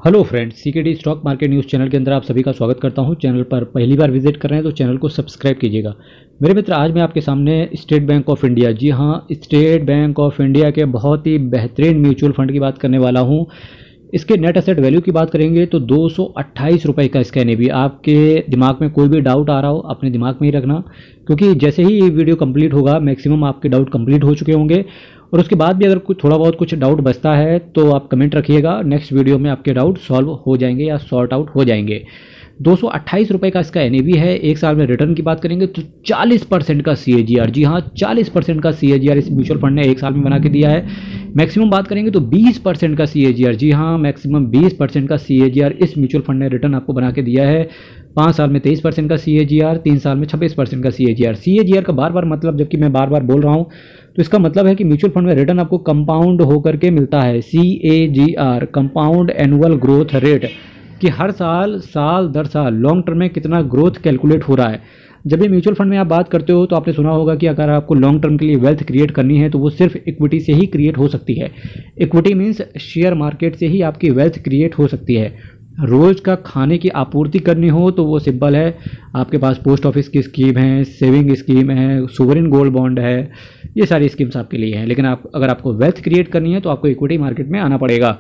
Hello friends, CKD stock market news channel के अंदर आप सभी का स्वागत करता हूं। चैनल पर पहली बार विजिट कर रहे हैं तो चैनल को सब्सक्राइब कीजिएगा। मेरे मित्र, आज मैं आपके सामने स्टेट बैंक ऑफ इंडिया, जी हां, स्टेट बैंक ऑफ इंडिया के बहुत ही बेहतरीन म्यूचुअल फंड की बात करने वाला हूं। इसके नेट एसेट वैल्यू की बात करेंगे तो 228 रुपये का इसका NAV। आपके दिमाग में कोई भी डाउट आ रहा हो अपने दिमाग में ही रखना, क्योंकि जैसे ही ये वीडियो कंप्लीट होगा मैक्सिमम आपके डाउट कंप्लीट हो चुके होंगे। और उसके बाद भी अगर थोड़ा बहुत कुछ डाउट बचता है तो आप कमेंट रखिएगा, नेक्स्ट वीडियो में आपके डाउट सॉल्व हो जाएंगे या सॉर्ट आउट हो जाएंगे। 228 रुपये का इसका NAV है। एक साल में रिटर्न की बात करेंगे तो 40% का CAGR, जी हाँ 40% का CAGR इस म्यूचुअल फंड ने एक साल में बना के दिया है। मैक्सिमम बात करेंगे तो 20% का CAGR, जी हाँ मैक्सिमम 20% का CAGR इस म्यूचुअल फंड ने रिटर्न आपको बना के दिया है। 5 साल में 23% का CAGR, 3 साल में 26% का CAGR। CAGR का बार बार मतलब, जबकि मैं बार बार बोल रहा हूँ, तो इसका मतलब है कि म्यूचुअल फंड में रिटर्न आपको कंपाउंड होकर के मिलता है। CAGR, compound annual growth rate, कि हर साल दर साल लॉन्ग टर्म में कितना ग्रोथ कैलकुलेट हो रहा है। जब भी म्यूचुअल फंड में आप बात करते हो तो आपने सुना होगा कि अगर आपको लॉन्ग टर्म के लिए वेल्थ क्रिएट करनी है तो वो सिर्फ इक्विटी से ही क्रिएट हो सकती है। इक्विटी मीन्स शेयर मार्केट से ही आपकी वेल्थ क्रिएट हो सकती है। रोज़ का खाने की आपूर्ति करनी हो तो वो सिंपल है, आपके पास पोस्ट ऑफिस की स्कीम है, सेविंग स्कीम है, सोवरेन गोल्ड बॉन्ड है, ये सारी स्कीम्स आपके लिए हैं। लेकिन अगर आपको वेल्थ क्रिएट करनी है तो आपको इक्विटी मार्केट में आना पड़ेगा।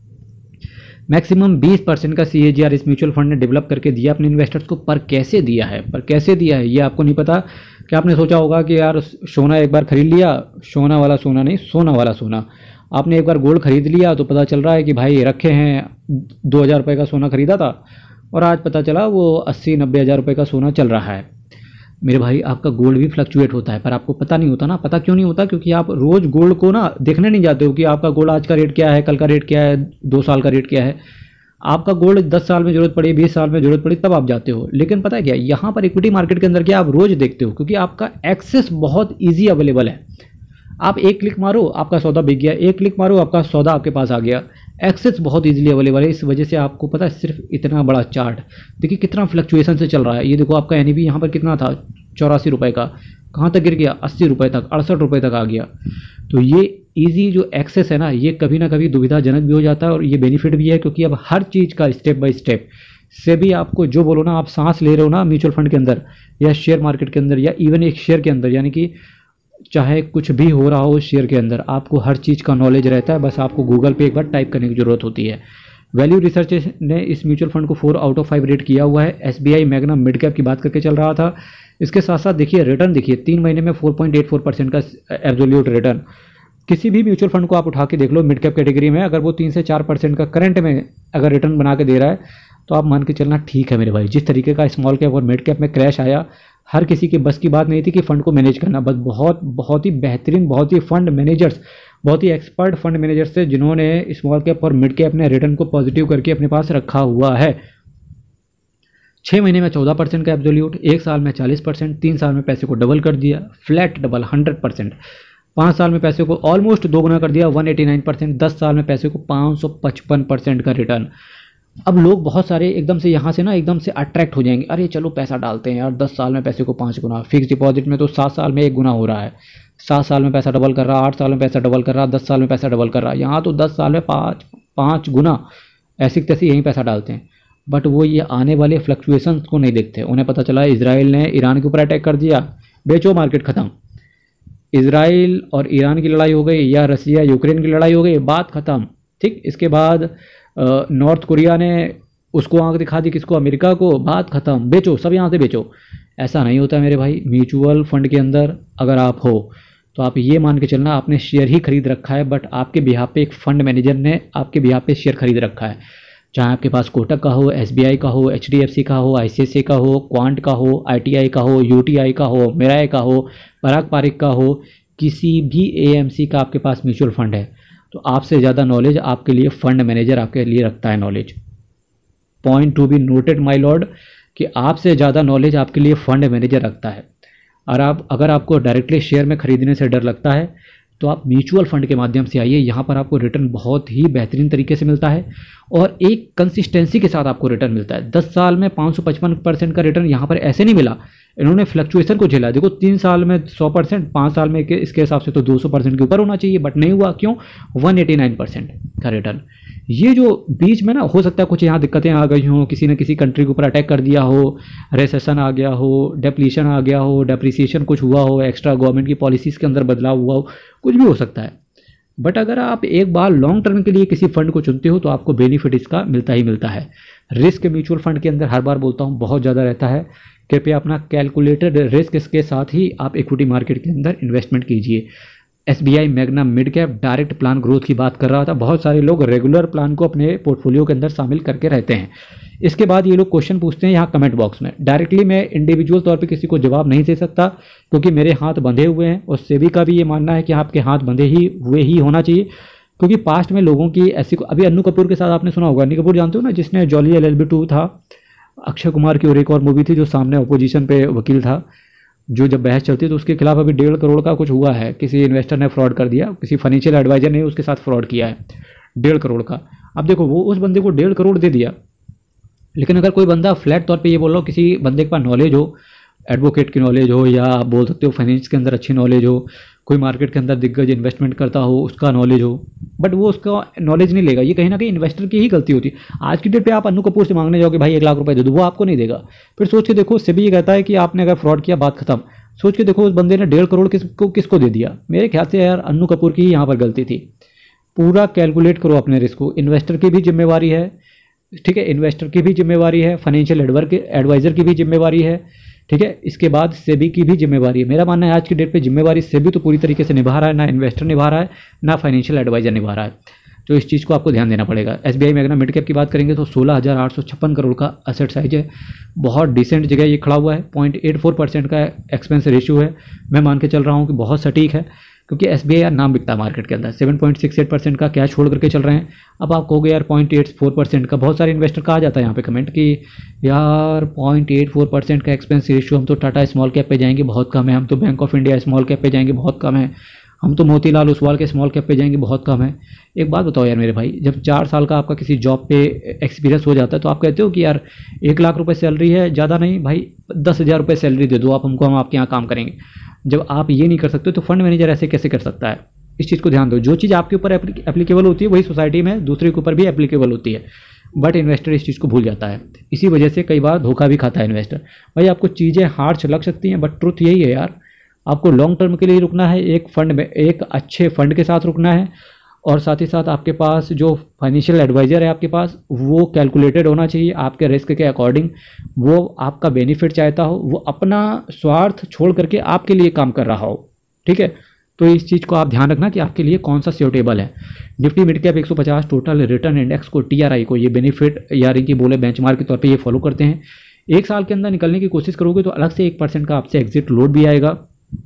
मैक्सिमम 20% का CAGR इस म्यूचुअल फंड ने डेवलप करके दिया अपने इन्वेस्टर्स को। पर कैसे दिया है ये आपको नहीं पता। कि आपने सोचा होगा कि यार सोना एक बार खरीद लिया, सोना वाला सोना नहीं, सोना वाला सोना। आपने एक बार गोल्ड खरीद लिया तो पता चल रहा है कि भाई रखे हैं 2000 रुपये का सोना खरीदा था और आज पता चला वो 80-90 हज़ार रुपये का सोना चल रहा है। मेरे भाई, आपका गोल्ड भी फ्लक्चुएट होता है पर आपको पता नहीं होता ना। पता क्यों नहीं होता? क्योंकि आप रोज़ गोल्ड को ना देखने नहीं जाते हो कि आपका गोल्ड आज का रेट क्या है, कल का रेट क्या है, 2 साल का रेट क्या है। आपका गोल्ड 10 साल में जरूरत पड़ी, 20 साल में जरूरत पड़ी, तब आप जाते हो। लेकिन पता है क्या, यहाँ पर इक्विटी मार्केट के अंदर क्या आप रोज़ देखते हो, क्योंकि आपका एक्सेस बहुत ईजी अवेलेबल है। आप एक क्लिक मारो आपका सौदा बिक गया, एक क्लिक मारो आपका सौदा आपके पास आ गया। एक्सेस बहुत इजीली अवेलेबल है। इस वजह से आपको पता है, सिर्फ इतना बड़ा चार्ट देखिए कितना फ्लक्चुएशन से चल रहा है। ये देखो आपका NAV यहाँ पर कितना था, 84 रुपये का, कहाँ तक गिर गया, 80 रुपये तक, 68 रुपये तक आ गया। तो ये ईजी जो एक्सेस है ना, ये कभी ना कभी दुविधाजनक भी हो जाता है और ये बेनिफिट भी है, क्योंकि अब हर चीज़ का स्टेप बाय स्टेप से भी आपको जो बोलो ना, आप सांस ले रहे हो ना म्यूचुअल फंड के अंदर या शेयर मार्केट के अंदर या इवन एक शेयर के अंदर, यानी कि चाहे कुछ भी हो रहा हो शेयर के अंदर, आपको हर चीज़ का नॉलेज रहता है। बस आपको गूगल पे एक बार टाइप करने की ज़रूरत होती है। वैल्यू रिसर्च ने इस म्यूचुअल फंड को 4 आउट ऑफ 5 रेट किया हुआ है। SBI मैग्नम मिड कैप की बात करके चल रहा था। इसके साथ साथ देखिए रिटर्न, देखिए 3 महीने में 4.84% का एब्सोल्यूट रिटर्न। किसी भी म्यूचुअल फंड को आप उठा के देख लो मिड कैप कैटेगरी में, अगर वो 3 से 4% का करंट में अगर रिटर्न बना के दे रहा है तो आप मान के चलना ठीक है मेरे भाई। जिस तरीके का स्मॉल कैप और मिड कैप में क्रैश आया, हर किसी की बस की बात नहीं थी कि फंड को मैनेज करना। बस बहुत ही बेहतरीन, बहुत ही फंड मैनेजर्स, बहुत ही एक्सपर्ट फंड मैनेजर्स थे जिन्होंने स्मॉल कैप और मिड कैप ने रिटर्न को पॉजिटिव करके अपने पास रखा हुआ है। 6 महीने में 14% का एब्सोल्यूट, 1 साल में 40%, 3 साल में पैसे को डबल कर दिया, फ्लैट डबल 100%, 5 साल में पैसे को ऑलमोस्ट 2 गुना कर दिया 189%, 10 साल में पैसे को 555% का रिटर्न। अब लोग बहुत सारे एकदम से यहाँ से ना एकदम से अट्रैक्ट हो जाएंगे, अरे चलो पैसा डालते हैं यार, 10 साल में पैसे को 5 गुना। फिक्स डिपॉजिट में तो 7 साल में 1 गुना हो रहा है, 7 साल में पैसा डबल कर रहा, 8 साल में पैसा डबल कर रहा, 10 साल में पैसा डबल कर रहा। यहाँ तो 10 साल में 5 गुना ऐसी तैसी यहीं पैसा डालते हैं। बट वो ये आने वाले फ्लक्चुएशन को नहीं देखते। उन्हें पता चला इजराइल ने ईरान के ऊपर अटैक कर दिया, बेचो मार्केट खत्म। इजराइल और ईरान की लड़ाई हो गई या रसिया यूक्रेन की लड़ाई हो गई, बात खत्म। ठीक, इसके बाद नॉर्थ कोरिया ने उसको आंख दिखा दी, किसको, अमेरिका को, बात खत्म, बेचो सब यहाँ से बेचो। ऐसा नहीं होता मेरे भाई। म्यूचुअल फंड के अंदर अगर आप हो तो आप ये मान के चलना आपने शेयर ही खरीद रखा है, बट आपके बिहाफ पे एक फंड मैनेजर ने आपके बिहाफ पे शेयर खरीद रखा है। चाहे आपके पास कोटक का हो, SBI का हो, HDFC का हो, ICICI का हो, क्वांट का हो, ITI का हो, UTI का हो, मेराय का हो, पराग पारिक का हो, किसी भी AMC का आपके पास म्यूचुअल फंड है तो आपसे ज़्यादा नॉलेज आपके लिए फंड मैनेजर आपके लिए रखता है knowledge. Point to be noted my lord, कि आपसे ज़्यादा नॉलेज आपके लिए फंड मैनेजर रखता है। और अगर आपको डायरेक्टली शेयर में खरीदने से डर लगता है तो आप म्यूचुअल फंड के माध्यम से आइए। यहाँ पर आपको रिटर्न बहुत ही बेहतरीन तरीके से मिलता है और एक कंसिस्टेंसी के साथ आपको रिटर्न मिलता है। 10 साल में 555% का रिटर्न यहाँ पर ऐसे नहीं मिला, इन्होंने फ्लक्चुएशन को झेला। देखो 3 साल में 100%, 5 साल में इसके हिसाब से तो 200% के ऊपर होना चाहिए, बट नहीं हुआ। क्यों? 189% का रिटर्न। ये जो बीच में ना, हो सकता है कुछ यहाँ दिक्कतें आ गई हों, किसी न किसी कंट्री के ऊपर अटैक कर दिया हो, रेसेशन आ गया हो, डेप्लीशन आ गया हो, डेप्रिसिएशन कुछ हुआ हो, एक्स्ट्रा गवर्नमेंट की पॉलिसीज़ के अंदर बदलाव हुआ हो, कुछ भी हो सकता है। बट अगर आप एक बार लॉन्ग टर्म के लिए किसी फंड को चुनते हो तो आपको बेनिफिट इसका मिलता ही मिलता है। रिस्क म्यूचुअल फंड के अंदर हर बार बोलता हूँ बहुत ज़्यादा रहता है। कृपया अपना कैलकुलेटेड रिस्क के साथ ही आप इक्विटी मार्केट के अंदर इन्वेस्टमेंट कीजिए। SBI Magna mid cap direct plan growth की बात कर रहा था। बहुत सारे लोग रेगुलर प्लान को अपने पोर्टफोलियो के अंदर शामिल करके रहते हैं। इसके बाद ये लोग क्वेश्चन पूछते हैं यहाँ कमेंट बॉक्स में। डायरेक्टली मैं इंडिविजुअल तौर पे किसी को जवाब नहीं दे सकता क्योंकि मेरे हाथ बंधे हुए हैं, और सेबी का भी ये मानना है कि आपके हाथ बंधे ही हुए ही होना चाहिए, क्योंकि पास्ट में लोगों की ऐसी, अभी अन्नू कपूर के साथ आपने सुना होगा, अन्नू कपूर जानते हो ना, जिसने जॉली LLB 2 था, अक्षय कुमार की और एक और मूवी थी जो सामने अपोजिशन पे वकील था, जो जब बहस चलती तो उसके खिलाफ अभी 1.5 करोड़ का कुछ हुआ है। किसी इन्वेस्टर ने फ्रॉड कर दिया, किसी फाइनेंशियल एडवाइजर ने उसके साथ फ्रॉड किया है 1.5 करोड़ का। अब देखो वो उस बंदे को 1.5 करोड़ दे दिया, लेकिन अगर कोई बंदा फ्लैट तौर पे ये बोल रहा हो, किसी बंदे के पास नॉलेज हो, एडवोकेट की नॉलेज हो, या आप बोल सकते हो फाइनेंस के अंदर अच्छी नॉलेज हो, कोई मार्केट के अंदर दिग्गज इन्वेस्टमेंट करता हो उसका नॉलेज हो, बट वो उसका नॉलेज नहीं लेगा, ये कहीं ना कहीं इन्वेस्टर की ही गलती होती है। आज की डेट पे आप अन्नू कपूर से मांगने जाओगे भाई 1 लाख रुपए दे दो, वो आपको नहीं देगा। फिर सोच के देखो, सेबी ये कहता है कि आपने अगर फ्रॉड किया बात खत्म। सोच के देखो उस बंदे ने 1.5 करोड़ किसको दे दिया। मेरे ख्याल से यार अन्नू कपूर की ही यहाँ पर गलती थी। पूरा कैलकुलेट करो अपने रिस्क को। इन्वेस्टर की भी जिम्मेवारी है, ठीक है, इन्वेस्टर की भी जिम्मेवारी है, फाइनेंशियल एडवाइजर की भी जिम्मेवारी है, ठीक है। इसके बाद सेबी की भी जिम्मेवारी है। मेरा मानना है आज की डेट पे जिम्मेवारी सेबी तो पूरी तरीके से निभा रहा है, ना इन्वेस्टर निभा रहा है, ना फाइनेंशियल एडवाइजर निभा रहा है। तो इस चीज़ को आपको ध्यान देना पड़ेगा। SBI मैग्ना मिड कैप की बात करेंगे तो 16,856 करोड़ का असेट साइज है। बहुत डिसेंट जगह ये खड़ा हुआ है। 0.84% का एक्सपेंस रेशियो है। मैं मान के चल रहा हूँ कि बहुत सटीक है, क्योंकि SBI यार नाम बिकता है मार्केट के अंदर। 7.68% का कैश होल्ड करके चल रहे हैं। अब आप कहोगे यार 0.84% का, बहुत सारे इन्वेस्टर का आ जाता है यहाँ पे कमेंट कि यार 0.84% का एक्सपेंस रेशियो, हम तो टाटा स्मॉल कैप पे जाएंगे बहुत कम है, हम तो Bank of India small cap पे जाएंगे बहुत कम है, हम तो मोतीलाल ओसवाल के स्मॉल कैप पे जाएंगे बहुत कम है। एक बात बताओ यार मेरे भाई, जब 4 साल का आपका किसी जॉब पे एक्सपीरियंस हो जाता है तो आप कहते हो कि यार 1 लाख रुपए सैलरी है, ज़्यादा नहीं भाई, 10,000 रुपये सैलरी दे दो आप हमको, हम आपके यहाँ काम करेंगे। जब आप ये नहीं कर सकते तो फंड मैनेजर ऐसे कैसे कर सकता है? इस चीज़ को ध्यान दो। जो चीज़ आपके ऊपर एप्लीकेबल होती है वही सोसाइटी में दूसरे के ऊपर भी एप्लीकेबल होती है, बट इन्वेस्टर इस चीज़ को भूल जाता है। इसी वजह से कई बार धोखा भी खाता है इन्वेस्टर। भाई आपको चीज़ें हार्श लग सकती हैं, बट ट्रुथ यही है यार, आपको लॉन्ग टर्म के लिए रुकना है, एक फंड में, एक अच्छे फंड के साथ रुकना है, और साथ ही साथ आपके पास जो फाइनेंशियल एडवाइज़र है आपके पास, वो कैलकुलेटेड होना चाहिए आपके रिस्क के अकॉर्डिंग, वो आपका बेनिफिट चाहता हो, वो अपना स्वार्थ छोड़ करके आपके लिए काम कर रहा हो, ठीक है। तो इस चीज़ को आप ध्यान रखना कि आपके लिए कौन सा सूटेबल है। Nifty mid cap 150 total return index को, TRI को, ये बेनिफिट यार इनकी बोले बेंचमार्क के तौर पे ये फॉलो करते हैं। 1 साल के अंदर निकलने की कोशिश करोगे तो अलग से 1% का आपसे एग्जिट लोड भी आएगा।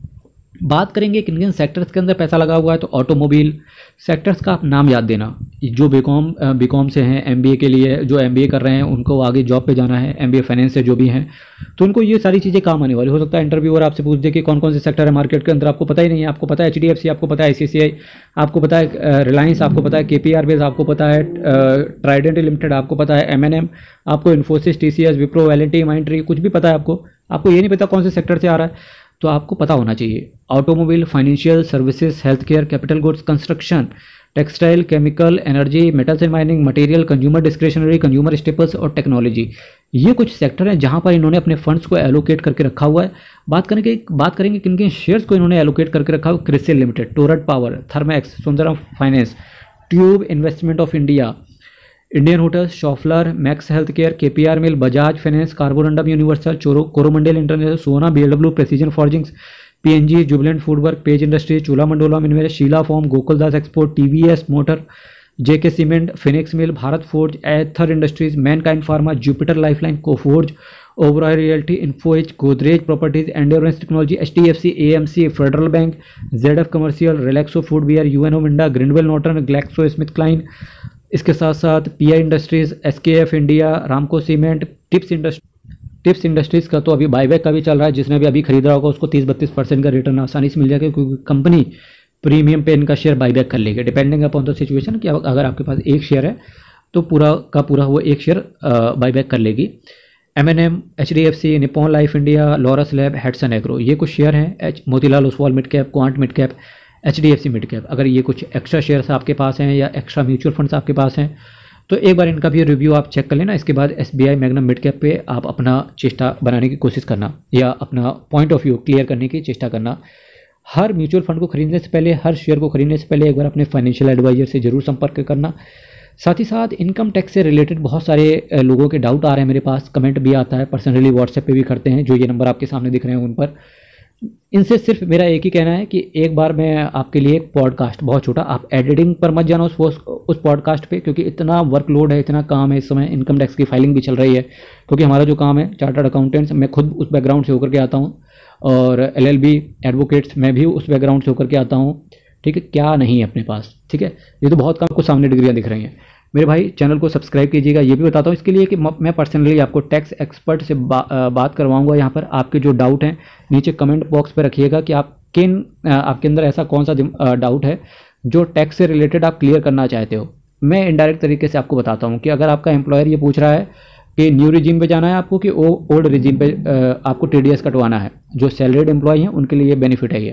बात करेंगे किन किन सेक्टर्स के अंदर पैसा लगा हुआ है, तो ऑटोमोबाइल सेक्टर्स का आप नाम याद देना। जो बीकॉम से हैं, MBA के लिए जो MBA कर रहे हैं उनको आगे जॉब पे जाना है, MBA फाइनेंस से जो भी हैं, तो उनको ये सारी चीज़ें काम आने वाली। हो सकता है इंटरव्यूअर आपसे पूछ दे कि कौन कौन से सेक्टर है मार्केट के अंदर, आपको पता ही नहीं है। आपको पता है HDFC, आपको पता है ICICI, आपको पता है रिलायंस, आपको पता है KPR बेस, आपको पता है ट्राइडेंट लिमिटेड, आपको पता है M&M, आपको Infosys, TCS, Wipro, L&T, Mindtree, कुछ भी पता है आपको ये नहीं पता कौन से सेक्टर से आ रहा है, तो आपको पता होना चाहिए। Automobile, financial services, health care, capital goods, construction, textile, chemical, energy, metals and mining, material, consumer discretionary, consumer staples और टेक्नोलॉजी, ये कुछ सेक्टर हैं जहां पर इन्होंने अपने फंड्स को एलोकेट करके रखा हुआ है। बात करेंगे किन किन शेयर्स को इन्होंने एलोकेट करके रखा हुआ। Crisil limited, Torrent power, Thermax, Sundaram finance, tube investment of India, Indian hotels, Schaeffler, Max health care, KPR mill, Bajaj finance, Carborundum Universal, Coromandel international, Sona, BLW, precision forgings, PNG, Jubilant foodwork, page industries, Cholamandalam invest, Sheela foam, Gokaldas export, TVS motor, JK cement, Phoenix mill, Bharat forge, Aether industries, Mankind pharma, Jupiter lifeline, Coforge, Oberoi realty, info edge, Godrej properties, Endurance technology, HDFC, AMC, federal bank, ZF commercial, Relaxo footwear, UNO Minda, Grindwell Norton, GlaxoSmithKline, इसके साथ साथ PI industries, SKF India, Ramco cement, Tips industries का तो अभी buyback का भी चल रहा है। जिसने भी अभी खरीद रहा होगा उसको 30-32% का रिटर्न आसानी से मिल जाएगा, क्योंकि कंपनी प्रीमियम पे इनका शेयर बाईबैक कर लेगी, डिपेंडिंग अपॉन द सिचुएशन कि अगर आपके पास एक शेयर है तो पूरा का पूरा वो एक शेयर बाईबैक कर लेगी। M&M, HDFC, Nippon life India, Laurus lab, Hatsun agro, ये कुछ शेयर हैं। Motilal Oswal mid cap, Quant mid cap, HDFC mid cap. अगर ये कुछ एक्स्ट्रा शेयर्स आपके पास हैं या एक्स्ट्रा म्यूचुअल फंड्स आपके पास हैं तो एक बार इनका भी रिव्यू आप चेक कर लेना। इसके बाद SBI मैग्नम मिड कैप पे आप अपना चेष्टा बनाने की कोशिश करना या अपना पॉइंट ऑफ व्यू क्लियर करने की चेष्टा करना। हर म्यूचुअल फंड को खरीदने से पहले, हर शेयर को खरीदने से पहले एक बार अपने फाइनेंशियल एडवाइजर से जरूर संपर्क करना। साथ ही साथ इनकम टैक्स से रिलेटेड बहुत सारे लोगों के डाउट आ रहे हैं मेरे पास, कमेंट भी आता है, पर्सनली व्हाट्सएप पे भी करते हैं, जो ये नंबर आपके सामने दिख रहे हैं उन पर। इनसे सिर्फ मेरा एक ही कहना है कि एक बार मैं आपके लिए एक पॉडकास्ट बहुत छोटा, आप एडिटिंग पर मत जाना उस पॉडकास्ट पे, क्योंकि इतना वर्कलोड है, इतना काम है इस समय, इनकम टैक्स की फाइलिंग भी चल रही है। क्योंकि हमारा जो काम है चार्टर्ड अकाउंटेंट्स, मैं खुद उस बैकग्राउंड से होकर के आता हूँ, और LLB एडवोकेट्स मैं भी उस बैकग्राउंड से होकर के आता हूँ। ठीक है, क्या नहीं है अपने पास, ठीक है, ये तो बहुत कम को सामने डिग्रियाँ दिख रही हैं। मेरे भाई चैनल को सब्सक्राइब कीजिएगा। ये भी बताता हूँ इसके लिए कि मैं पर्सनली आपको टैक्स एक्सपर्ट से बात करवाऊंगा। यहाँ पर आपके जो डाउट हैं नीचे कमेंट बॉक्स पर रखिएगा कि आपके अंदर ऐसा कौन सा डाउट है जो टैक्स से रिलेटेड आप क्लियर करना चाहते हो। मैं इनडायरेक्ट तरीके से आपको बताता हूँ कि अगर आपका एम्प्लॉयर ये पूछ रहा है कि न्यू रिजीम पे जाना है आपको कि ओल्ड रिजीम पे आपको TDS कटवाना है, जो सैलरीड एम्प्लॉय हैं उनके लिए ये बेनिफिट है। ये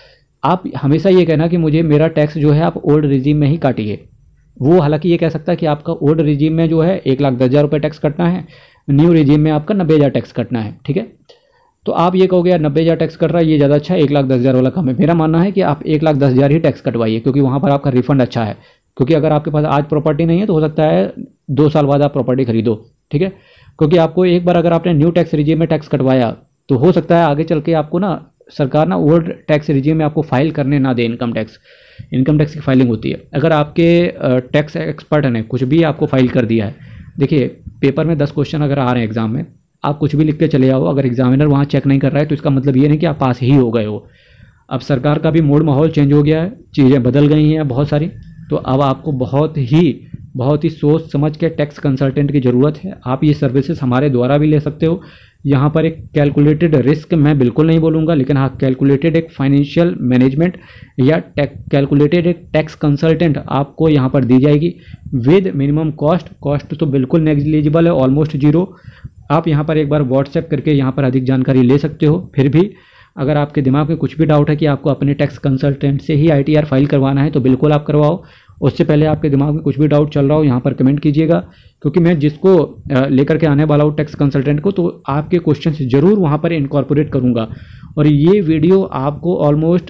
आप हमेशा ये कहना कि मुझे मेरा टैक्स जो है आप ओल्ड रिजीम में ही काटिए। वो हालांकि ये कह सकता है कि आपका ओल्ड रिजीम में जो है 1,10,000 रुपये टैक्स कटना है, न्यू रिजीम में आपका 90,000 टैक्स कटना है। ठीक है, तो आप ये कहोगे यार 90,000 टैक्स कट रहा है, ये ज़्यादा अच्छा है, 1,10,000 वाला कम है। मेरा मानना है कि आप 1,10,000 ही टैक्स कटवाइए, क्योंकि वहाँ पर आपका रिफंड अच्छा है। क्योंकि अगर आपके पास आज प्रॉपर्टी नहीं है तो हो सकता है 2 साल बाद आप प्रॉपर्टी खरीदो। ठीक है, क्योंकि आपको एक बार अगर आपने न्यू टैक्स रिजीम में टैक्स कटवाया तो हो सकता है आगे चल के आपको ना सरकार ना ओल्ड टैक्स रिजीम में आपको फाइल करने ना दे इनकम टैक्स की फाइलिंग होती है। अगर आपके टैक्स एक्सपर्ट ने कुछ भी आपको फाइल कर दिया है, देखिए पेपर में 10 क्वेश्चन अगर आ रहे हैं एग्जाम में, आप कुछ भी लिख के चले आओ, अगर एग्जामिनर वहाँ चेक नहीं कर रहा है तो इसका मतलब ये नहीं कि आप पास ही हो गए हो। अब सरकार का भी मूड माहौल चेंज हो गया है, चीज़ें बदल गई हैं बहुत सारी, तो अब आपको बहुत ही सोच समझ के टैक्स कंसल्टेंट की ज़रूरत है। आप ये सर्विसेज हमारे द्वारा भी ले सकते हो। यहाँ पर एक कैलकुलेटेड रिस्क मैं बिल्कुल नहीं बोलूँगा, लेकिन हाँ कैलकुलेटेड एक फाइनेंशियल मैनेजमेंट या कैलकुलेटेड एक टैक्स कंसल्टेंट आपको यहाँ पर दी जाएगी विद मिनिमम कॉस्ट तो बिल्कुल नेग्लिजिबल है, ऑलमोस्ट जीरो। आप यहाँ पर एक बार व्हाट्सएप करके यहाँ पर अधिक जानकारी ले सकते हो। फिर भी अगर आपके दिमाग में कुछ भी डाउट है कि आपको अपने टैक्स कंसल्टेंट से ही ITR फाइल करवाना है तो बिल्कुल आप करवाओ। उससे पहले आपके दिमाग में कुछ भी डाउट चल रहा हो यहाँ पर कमेंट कीजिएगा, क्योंकि मैं जिसको लेकर के आने वाला हूँ टैक्स कंसल्टेंट को, तो आपके क्वेश्चन ज़रूर वहाँ पर इनकॉर्पोरेट करूँगा। और ये वीडियो आपको ऑलमोस्ट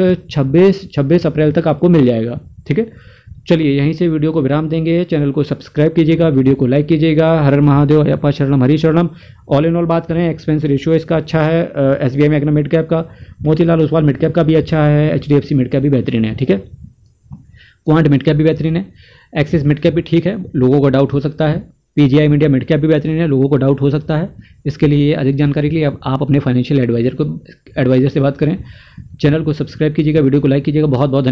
26 अप्रैल तक आपको मिल जाएगा। ठीक है, चलिए यहीं से वीडियो को विराम देंगे। चैनल को सब्सक्राइब कीजिएगा, वीडियो को लाइक कीजिएगा। हर हर महादेव, अयप्पा शरणम, हरि शरणम। ऑल इन ऑल बात करें, एक्सपेंस रेशियो इसका अच्छा है, SBI मैग्नम मिड कैप का, मोतीलाल ओसवाल मिड कैप का भी अच्छा है, HDFC मिड कैप भी बेहतरीन है। ठीक है, क्वांट मिड कैप भी बेहतरीन है, एक्सिस मिड कैप भी ठीक है, लोगों को डाउट हो सकता है, PGI मीडिया मिड कैप भी बेहतरीन है, लोगों को डाउट हो सकता है। इसके लिए अधिक जानकारी के लिए आप अपने फाइनेंशियल एडवाइजर से बात करें। चैनल को सब्सक्राइब कीजिएगा, वीडियो को लाइक कीजिएगा। बहुत बहुत